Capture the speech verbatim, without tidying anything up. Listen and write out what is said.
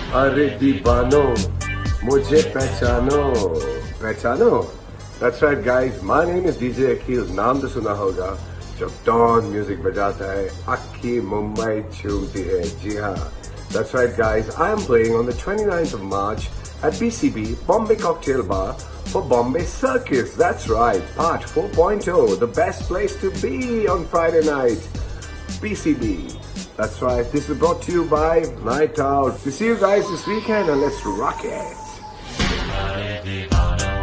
अरे दीवानो मुझे पहचानो पहचानो That's right guys, my name is D J Aqeel. नाम तो सुना होगा. जब डॉन म्यूजिक बजाता है आखी मुंबई झूमती है. जी हाँ, That's right guys, I am playing on the twenty-ninth of March at B C B, Bombay Cocktail Bar for Bombay Circus. That's right, part four point oh, the best place to be on Friday night. B C B. That's right, this is brought to you by Night Out. We see you guys this weekend and let's rock it.